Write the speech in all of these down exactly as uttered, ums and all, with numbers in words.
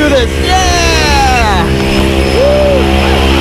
do this. Yeah! Woo!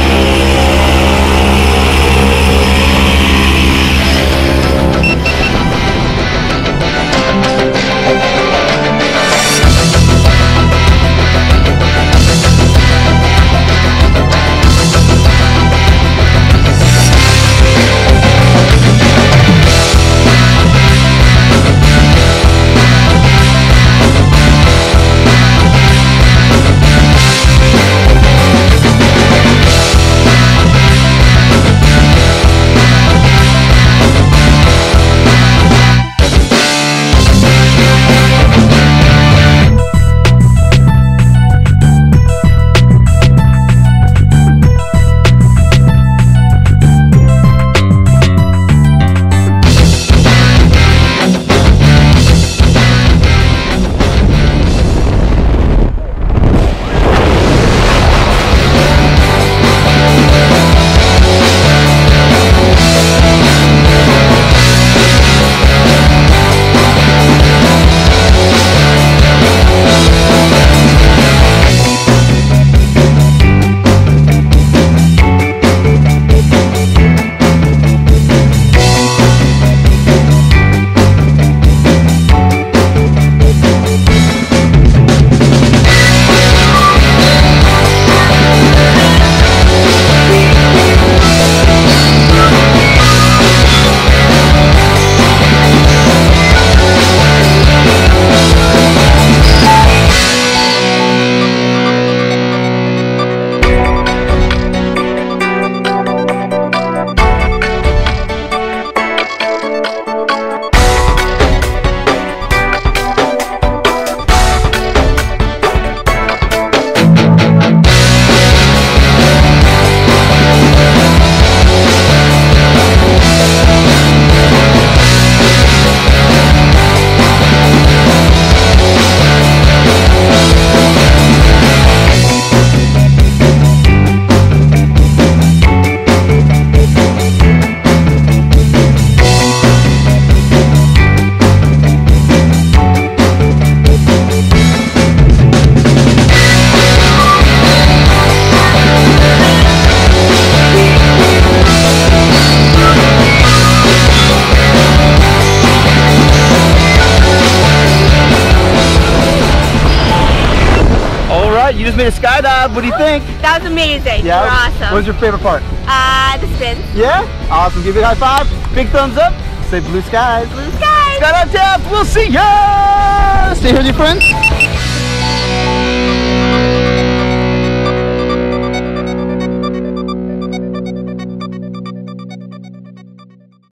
You just made a skydive. What do you think? That was amazing. Yeah? You were awesome. What was your favorite part? Uh, the spin. Yeah? Awesome. Give you a high five. Big thumbs up. Say blue skies. Blue skies. Skydive Taft. We'll see ya. Stay here with your friends.